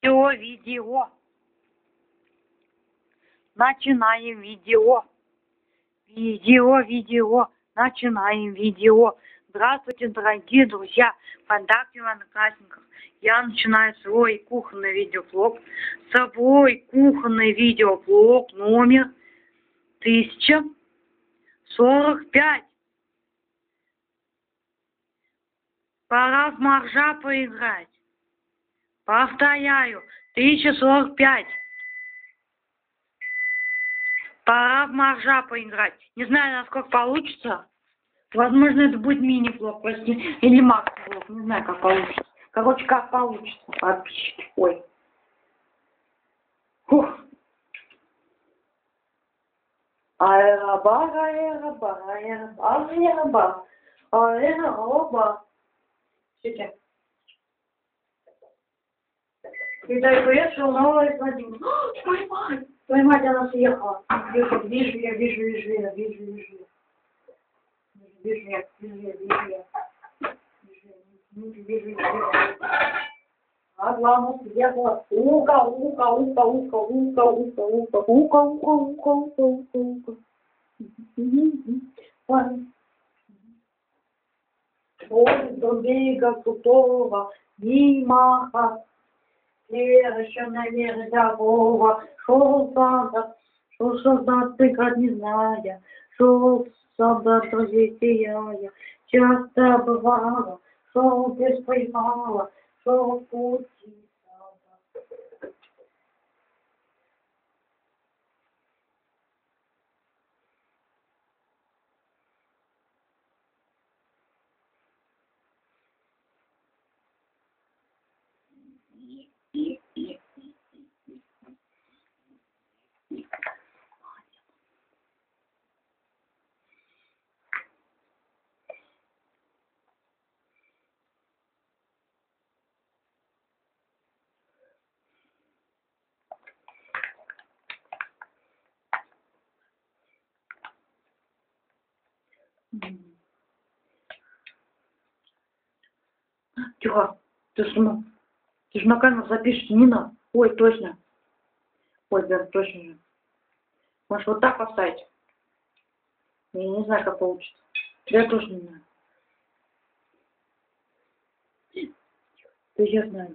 Видео. Начинаем видео. Начинаем видео. Здравствуйте, дорогие друзья. ВКонтакте, в Одноклассниках. Я начинаю свой кухонный видеоблог. Номер 1045. Пора в моржа поиграть. Повторяю, 1045. Пора в моржа поиграть. Не знаю, насколько получится. Возможно, это будет мини-блог или макс-блог. Не знаю, как получится. Короче, как получится, подписчики. Ой. Фух. Аэробар. Сейчас. Итак, приехал новый Владимир. Твою мать, она съехала. Вижу я. А главное, съехала. Ука. Ой, до берега крутого, мимо. Совершенно нервного, шел солдат, преград не зная, шел солдат, друзей сияя, часто бывало, шел без привала, шел в пути солдат. Тихо, ты же на камеру запишешь, не надо. Ой, точно. Ой, да, точно же. Может, вот так поставить? Я не знаю, как получится. Я тоже не знаю. Да я знаю,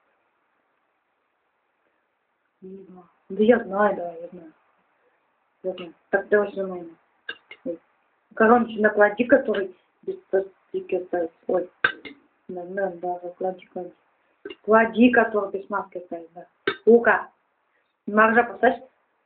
да. Да я знаю. Так, давай снимаем. Короче, наклади, который без пластики оставить. Ой, да, клади. Клади, который без маски оставить, да. Лука, моржа поставь.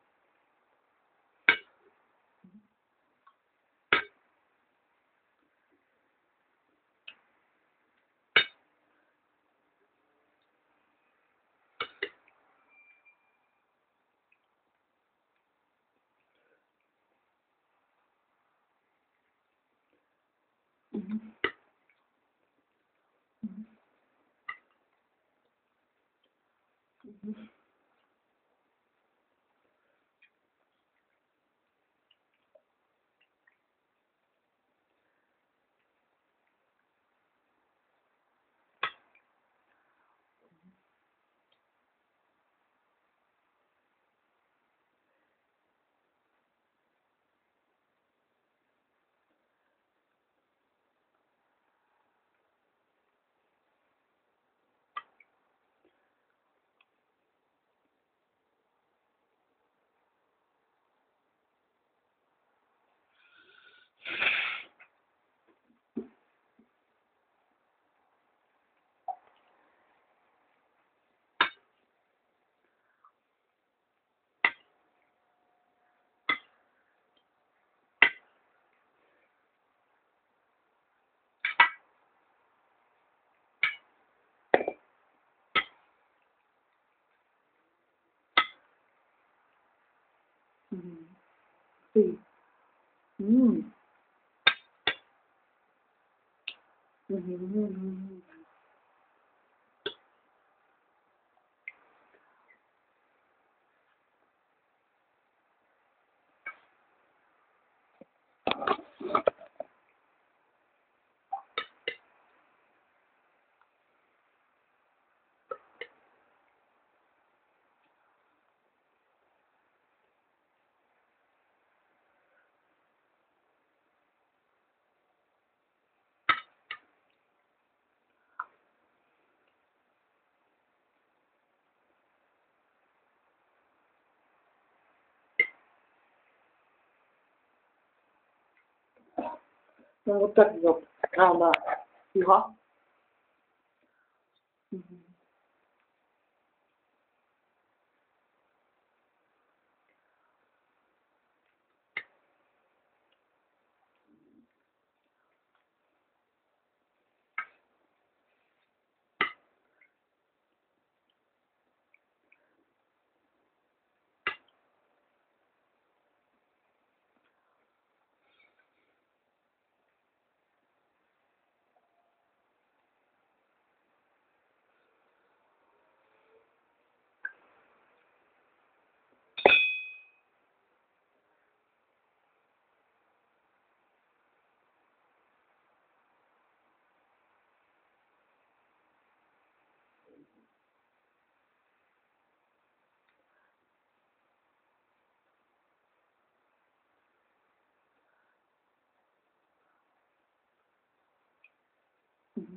Ты. Ну, вот так вот. А, да. Фига. Мгм. Мгм.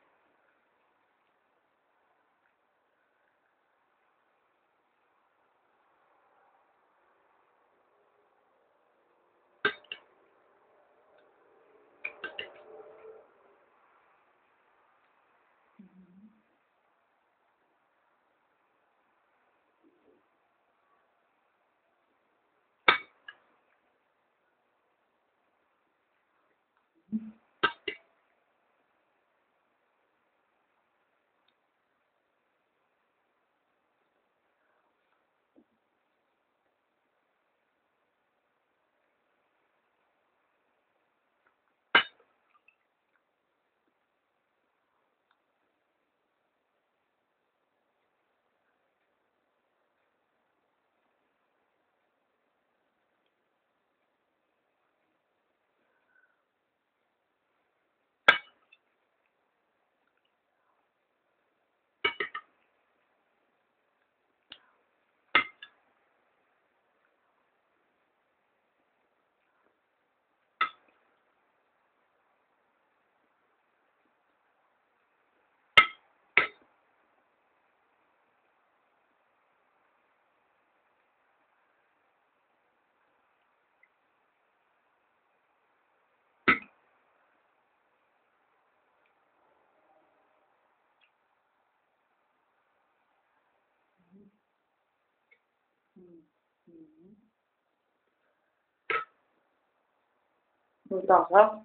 Мгм. Вот так, да?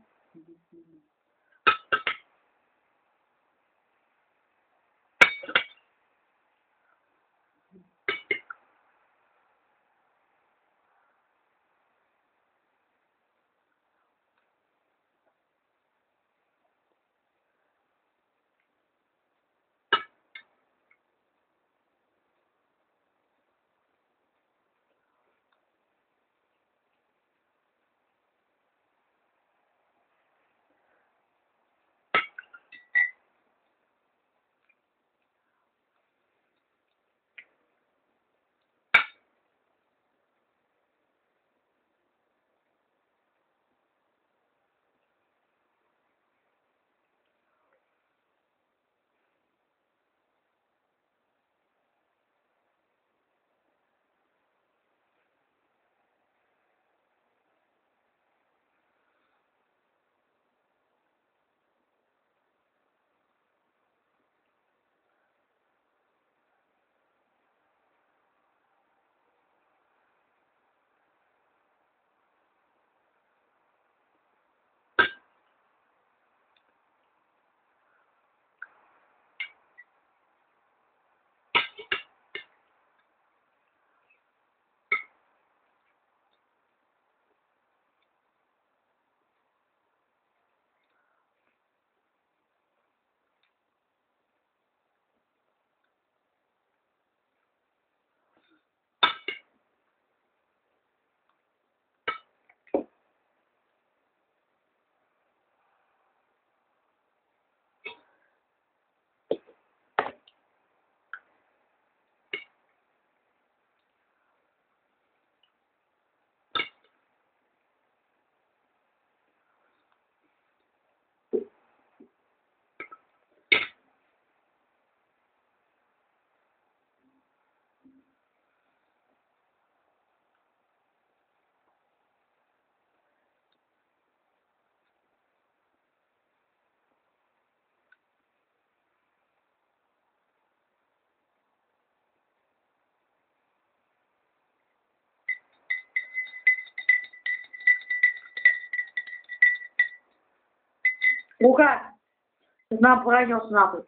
Лука, ты нам поранился нахуй.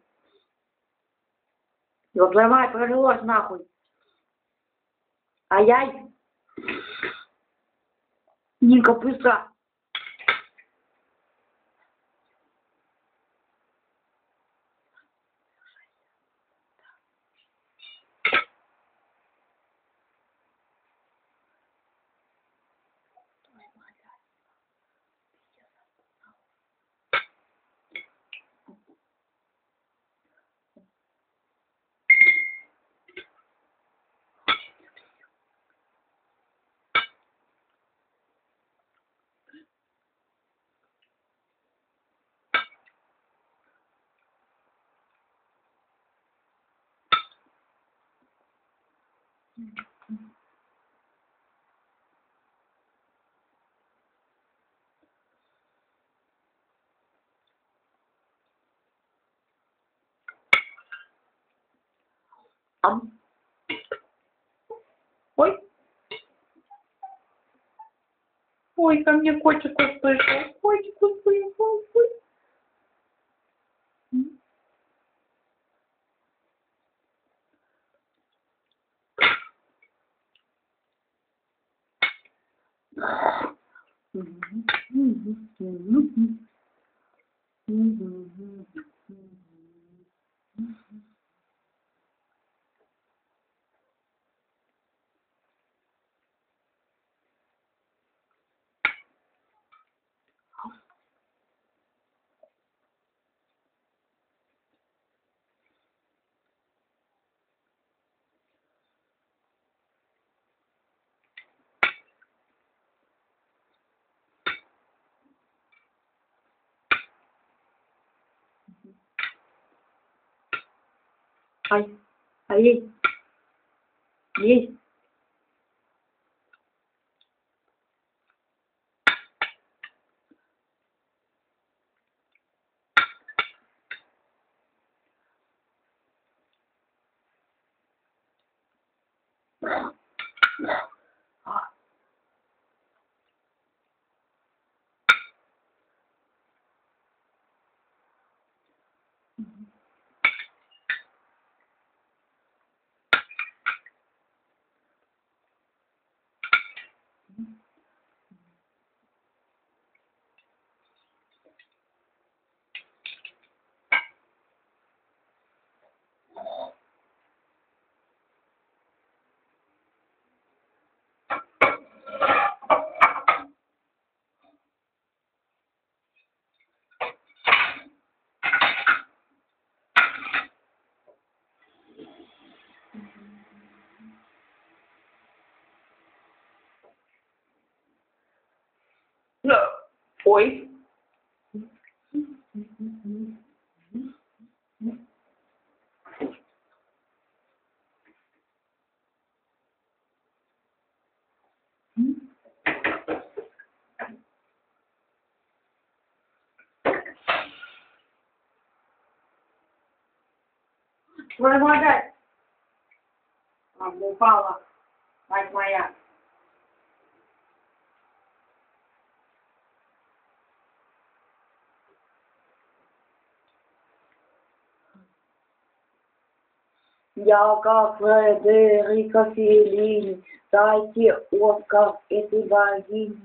Вот давай, пролилось нахуй. Ай-яй. Ника, быстро. Ам. Ой. Ой, ко мне котик услышал. Котик услышал. Ой. Ай, ай, есть. Ой. Помогай. Упала, мать моя. Я как Фредерика Феллини, дайте Оскар этой богине.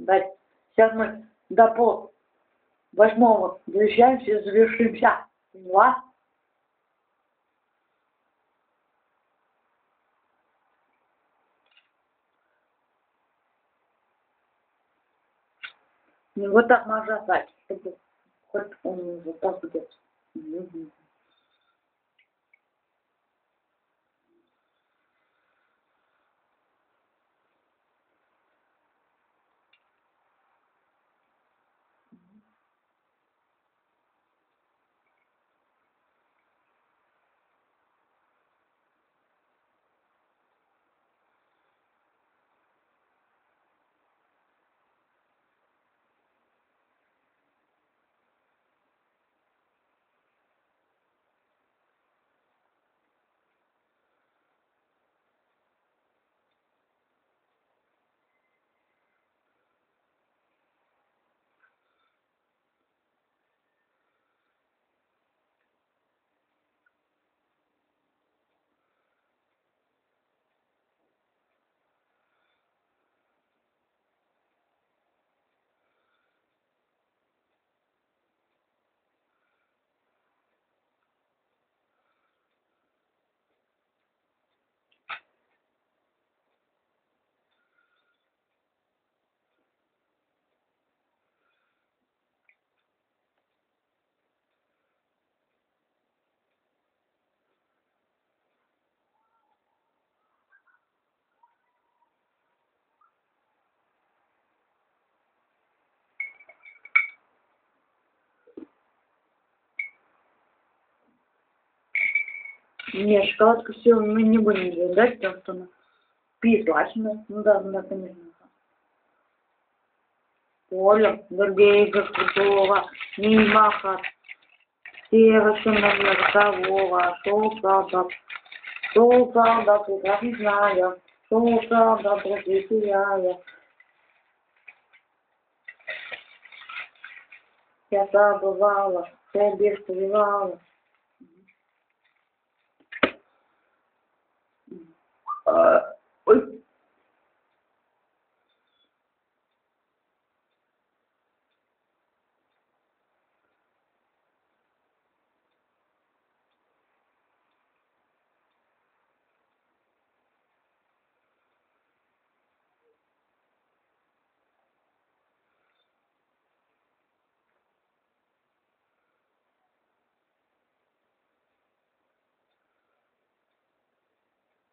дать. Сейчас мы до пол 8 завершаемся и завершимся. Поняла? Ну, вот так можно ждать, чтобы хоть он вот так будет. Мгм. Не, шоколадку все мы не будем съедать, потому что она песочная. Ну да, ну да, конечно. Оля, Гордеева, Крутова, Мимаха, Севершина, Верхового, шел солдат, прекрасная, шел солдат, просветляя. Я забывала, что без привала. Ой.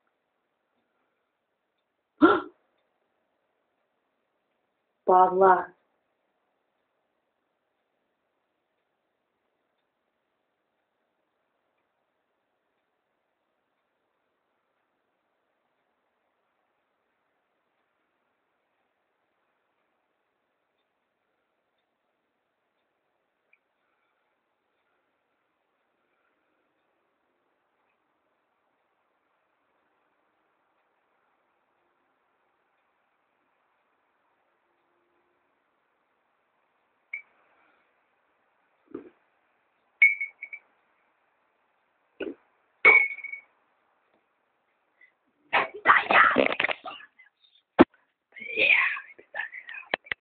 Падла.